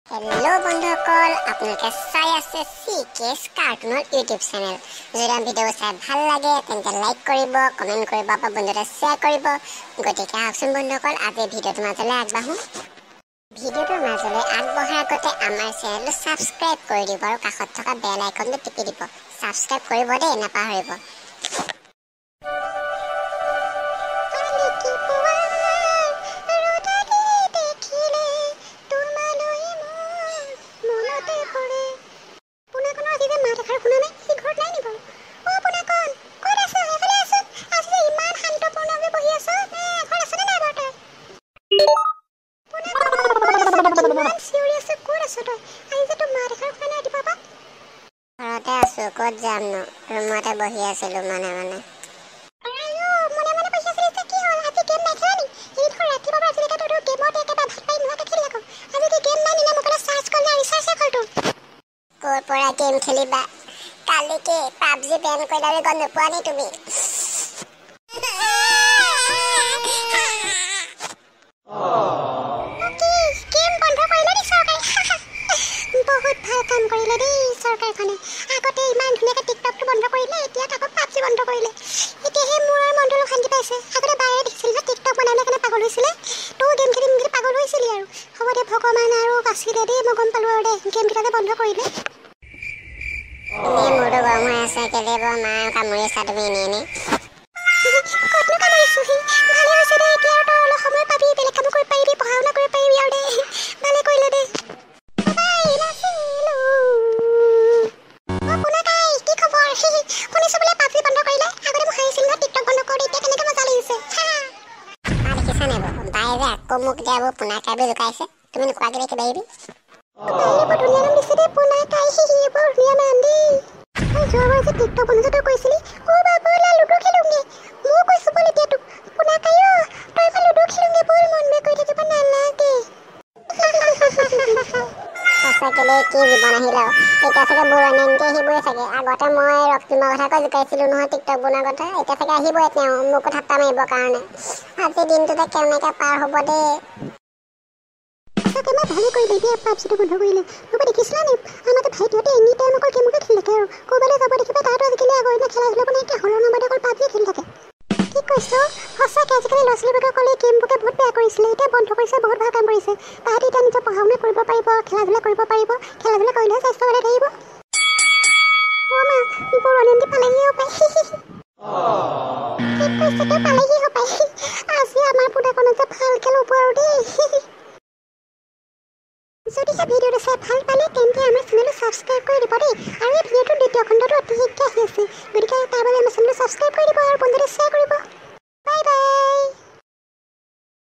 hello बंधुসকল আপোনালোকে চাই আছে সিকেস কাৰ্টুনৰ ইউটিউব চেনেল যদি ভিডিও চাই ভাল লাগে তেন্তে লাইক কৰিব কমেন্ট কৰিব বা বন্ধুৰে শেয়াৰ কৰিব গতিকে আহকচোন বন্ধুসকল আজি ভিডিওটো মাজলৈ আগবাঢ়ো ভিডিওটোৰ মাজলৈ আগবঢ়াৰ আগতে আমাৰ চেনেলটো সাবস্ক্ৰাইব কৰি দিব আৰু কাষত থকা বেল আইকনটো টিপি দিব সাবস্ক্ৰাইব কৰিব দেই নাপাহৰিব কত যাম ন ৰুমতে বহি আছিলো মানে আইও মনে মনে বহি আছিল কি হল আজি গেম নাই খেলি এই ধৰ ৰাতি বাবা আজি এটা তো গেমতে একেবাৰে ভাত পাই নোৱা খেলি আকৌ আজি কি গেম নাই না মোবাইল চাৰ্জ কৰলে ৰিচাৰ্জ কৰটো কোৰ পৰা গেম খেলিবা কালি কি PUBG বেন কইলাৰে গন নোপোৱানি তুমি গেম বন্ধ কৰিলে নি চৰকাৰে বহুত ভাল কাম কৰিলে দেই চৰকাৰখনে আগতে ইমান ধুনীয়াকৈ টিকটকটো বন্ধ কৰিলে এতিয়া তাকো PUBG বন্ধ কৰিলে এতিয়াহে মোৰ মনটো শান্তি পাইছে আগতে বাইৰে দেখিছিল যে টিকটক বনালে কেনে পাগল হৈছিলে তো গেম খেলি মিলি পাগল হৈছিলি আৰু হ'ব দে ভগৱান আৰু বাচিলে দেই মই গম পালো আৰু দে গেম কেইটাতে বন্ধ কৰিলে এনে মোৰটো গৰম হৈ আছে কেলে বৰ মা কামুৰি আছা তুমি এনে কতনো কামুৰিছো ভালে হৈছে দে এতিয়া আৰু তই অলপ সময় পাবি বেলেগ কাম কৰিব পাৰিবি পঢ়া শুনা কৰিব পাৰিবি আৰু দে ভালে কৰিলে দে মোক যাবো পুনা কাবে লুকাইছে তুমি নোকোৱাকে দেখি বাইবি বাইরে ধুনীয়া নাম দিছে দে পুনা কাই বৰ ধুনীয়া নাম দি যোৱা যে টিকটক বন্ধটো কৈছিলি ও বাবু লা লুডো খেলুগে মই কৈছো বল এতিয়া তো পুনা কাইও তই ফা লুডো খেলুগে বল মন মে কৈ থাকিব নালাগে সঁচাকেলে কি জীৱন আহিল এতিয়া চাগে বুঢ়ানেনকে আহিবই চাগে আগতে মই ৰক্তিমৰ কথা কৈ জুকাইছিলো নহয় টিকটক বনোৱাৰ কথা এতিয়া চাগে আহিবই তেওঁ মোক ঠাট্টা মাৰিবৰ কাৰণে আজি দিনটোতে কেনেকৈ পাৰ হ'ব দে সঁচাকৈ মই ভালে কৰিলে এতিয়া PUBGটো বন্ধ কৰিলে হ'ব দেখিছিলা নে আমাৰতো ভাইটিহঁতে এনি টাইম অকল গেমকে খেলি থাকে আৰু ক'ৰবালৈ যাব দেখিবা তাতো আজিকালি আগৰ দিনা খেলা ধূলা নাইকিয়া হ'ল নম্বৰতে অকল PUBG খেলি থাকে কি কৈছো সঁচাকৈ আজিকালি ল'ৰা ছোৱালীবোৰকে অকল এই গেমবোৰকে বহুত বেয়া কৰিছিলে এতিয়া বন্ধ কৰিছে বহুত ভাল কাম কৰিছে তাহাঁতি এতিয়া নিজৰ পঢ়া শুনা কৰিব পাৰিব খেলা ধূলা কৰিব পাৰিব খেলা ধূলা কৰিলেহে স্বাস্থ্য ভালে থাকিব অ' মা বুঢ়ানেন্দি পালেহিও পায় কি কৈছে তই পালেহি হপাই আজি আমাৰ পুনাকণে যে ভালকৈ ল'ব আৰু দেই যদি ভিডিঅ'টো চাই ভাল পালে তেন্তে আমাৰ চেনেলটো ছাবস্ক্ৰাইব কৰি দিব দেই আৰু এই ভিডিঅ'টোৰ দ্বিতীয় খণ্ডটো অতি শীঘ্ৰে আহি আছে গতিকে তাৰ বাবে আমাৰ চেনেলটো ছাবস্ক্ৰাইব কৰি দিব